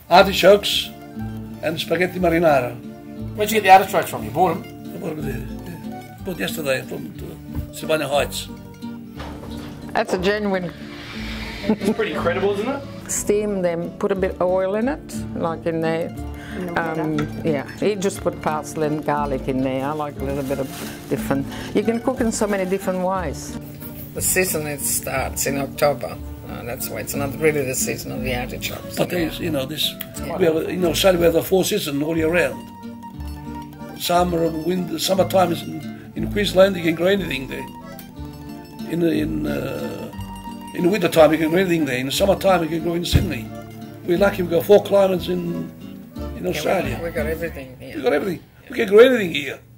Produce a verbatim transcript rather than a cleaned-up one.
artichokes and spaghetti marinara. Where'd you get the artichokes from? You bought them? I bought them there, yeah. Bought yesterday from Savannah Heights. That's a genuine. It's pretty credible, isn't it? Steam them, put a bit of oil in it, like in there. Um, yeah, you just put parsley and garlic in there. I like a little bit of different. You can cook in so many different ways. The season it starts in October. Uh, that's why it's not really the season of the artichokes. But there's, you know, this, yeah. we have, you know, Australia we have the four seasons all year round. Summer, winter, summertime is in, in Queensland. You can grow anything there. In in uh, in the winter time you can grow anything there. In the summertime you can grow in Sydney. We're lucky we've got four climates in in Australia. Yeah, we got everything here. We got everything. Yeah. We can grow anything here.